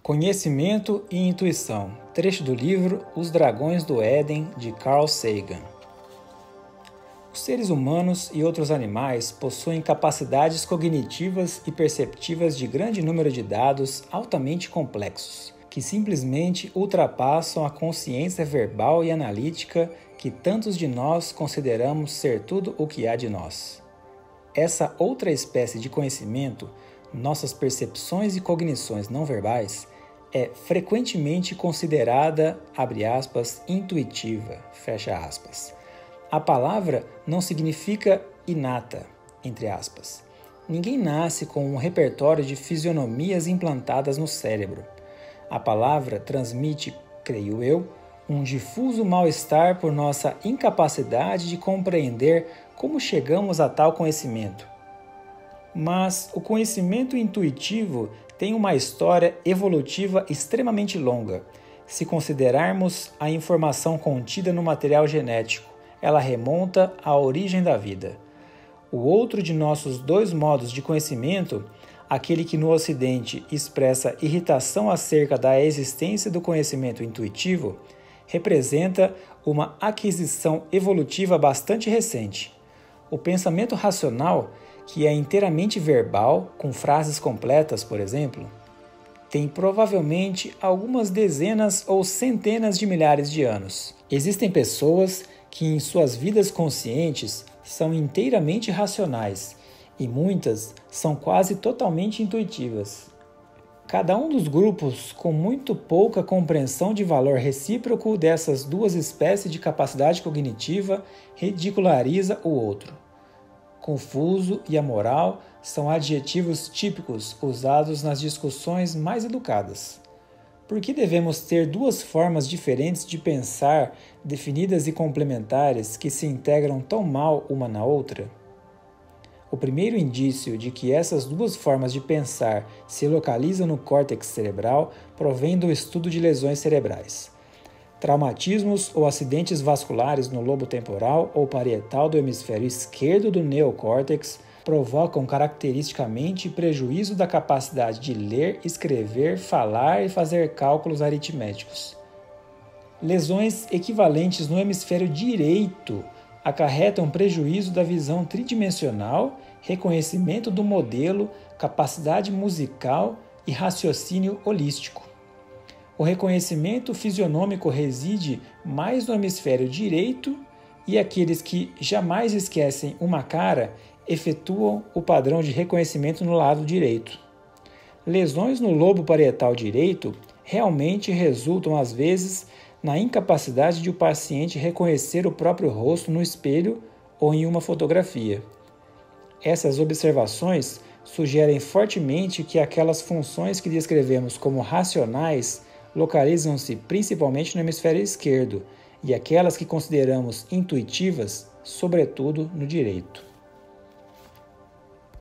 Conhecimento e Intuição, trecho do livro Os Dragões do Éden, de Carl Sagan. Os seres humanos e outros animais possuem capacidades cognitivas e perceptivas de grande número de dados altamente complexos, que simplesmente ultrapassam a consciência verbal e analítica que tantos de nós consideramos ser tudo o que há de nós. Essa outra espécie de conhecimento, nossas percepções e cognições não verbais, é frequentemente considerada, abre aspas, intuitiva, fecha aspas. A palavra não significa inata, entre aspas. Ninguém nasce com um repertório de fisionomias implantadas no cérebro. A palavra transmite, creio eu, um difuso mal-estar por nossa incapacidade de compreender como chegamos a tal conhecimento. Mas o conhecimento intuitivo tem uma história evolutiva extremamente longa. Se considerarmos a informação contida no material genético, ela remonta à origem da vida. O outro de nossos dois modos de conhecimento, aquele que no Ocidente expressa irritação acerca da existência do conhecimento intuitivo, representa uma aquisição evolutiva bastante recente. O pensamento racional, que é inteiramente verbal, com frases completas, por exemplo, tem provavelmente algumas dezenas ou centenas de milhares de anos. Existem pessoas que em suas vidas conscientes são inteiramente racionais e muitas são quase totalmente intuitivas. Cada um dos grupos com muito pouca compreensão de valor recíproco dessas duas espécies de capacidade cognitiva ridiculariza o outro. Confuso e amoral são adjetivos típicos usados nas discussões mais educadas. Por que devemos ter duas formas diferentes de pensar, definidas e complementares, que se integram tão mal uma na outra? O primeiro indício de que essas duas formas de pensar se localizam no córtex cerebral provém do estudo de lesões cerebrais. Traumatismos ou acidentes vasculares no lobo temporal ou parietal do hemisfério esquerdo do neocórtex provocam caracteristicamente prejuízo da capacidade de ler, escrever, falar e fazer cálculos aritméticos. Lesões equivalentes no hemisfério direito acarretam prejuízo da visão tridimensional, reconhecimento do modelo, capacidade musical e raciocínio holístico. O reconhecimento fisionômico reside mais no hemisfério direito e aqueles que jamais esquecem uma cara efetuam o padrão de reconhecimento no lado direito. Lesões no lobo parietal direito realmente resultam, às vezes, na incapacidade de o paciente reconhecer o próprio rosto no espelho ou em uma fotografia. Essas observações sugerem fortemente que aquelas funções que descrevemos como racionais localizam-se principalmente no hemisfério esquerdo e aquelas que consideramos intuitivas, sobretudo no direito.